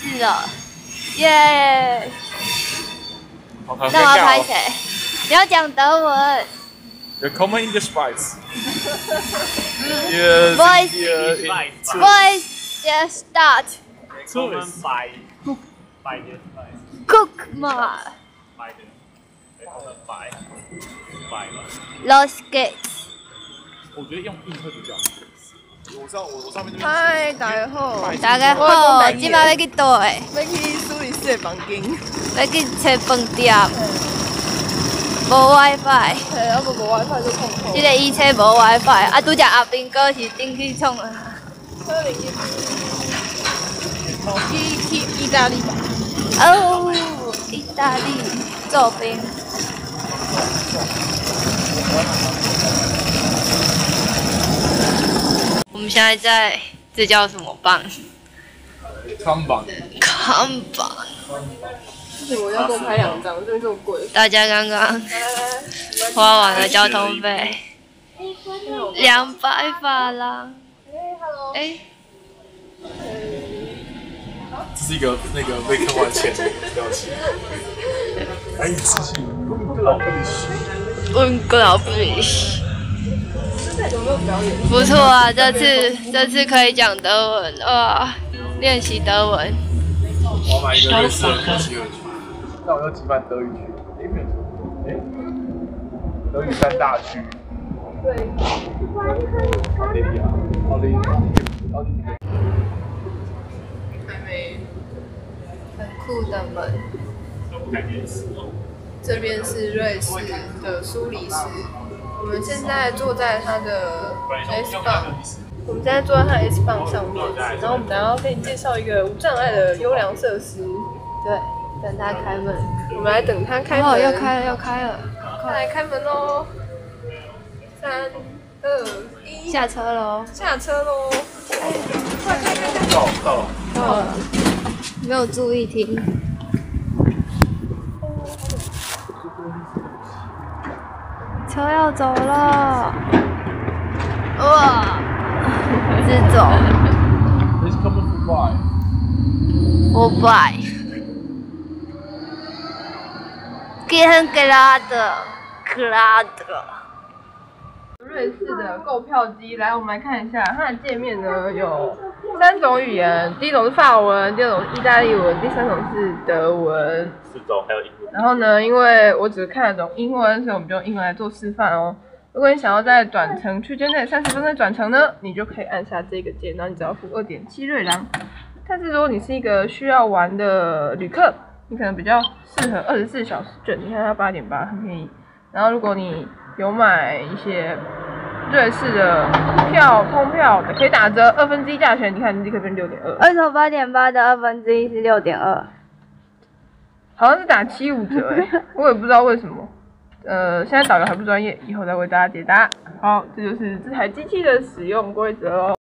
事了，耶！那我要拍谁？你要讲德文。 The common English spice. Voice just start. Common by Cook 嘛。 by Los gates。 我觉得用硬会比较好。我上面这边。 嗨，大家好， 大家好，今晚要去倒诶？ 要去苏黎世的房间， 要去找饭店。无 WiFi。 嘿，啊无 WiFi 就空空。 这个医车无 WiFi， 啊，拄只阿兵哥是顶去创啊。 可能去意大利吧。 哦，意大利做兵。我们现在在，这叫什么棒？ 康榜。 看榜。 为什么要多拍2张？这边这么贵。 大家刚刚花完了交通费，200法郎。哎。 这是一个那个被坑完钱的表情。哎，事情 Unglaublich。不错啊，这次可以讲德文哇，练习德文。 我买一个瑞士的国旗回去，那我要几版德语区？哎，没有错，哎，德语3大区。 对。 奥地利啊，奥地利。 还没。很酷的门。这边是瑞士的苏黎世，我们现在坐在它的 S 棒，我们现在坐在它的 S 棒上面，然后我们等下要给你介绍一个无障碍的优良设施。 对，等他开门。 我们来等他开门。 哦，要开了，要开了， 快来开门喽！3、2、1， 下车喽！ 下车喽！快开！ 到了。 到了，没有注意听。车要走了，哇！直走。 It's coming by. 我拜。Gehen gerade。 瑞士的购票机，来，我们来看一下它的界面呢，有3种语言，第一种是法文，第二种是意大利文，第3种是德文 ，4种还有英文。 然后呢，因为我只看得懂英文，所以我们就用英文来做示范哦。如果你想要在短程区间内30分钟转乘呢，你就可以按下这个键，然后你只要付2.7瑞郎。但是如果你是一个需要玩的旅客，你可能比较适合24小时券，你看它8.8很便宜。然后如果你有买一些瑞士的通票可以打折1/2价钱，你看立刻变6.2。 为什么8.8的1/2是6.2？ 好像是打75折我也不知道为什么。现在导游还不专业，以后再为大家解答。好，这就是这台机器的使用规则哦。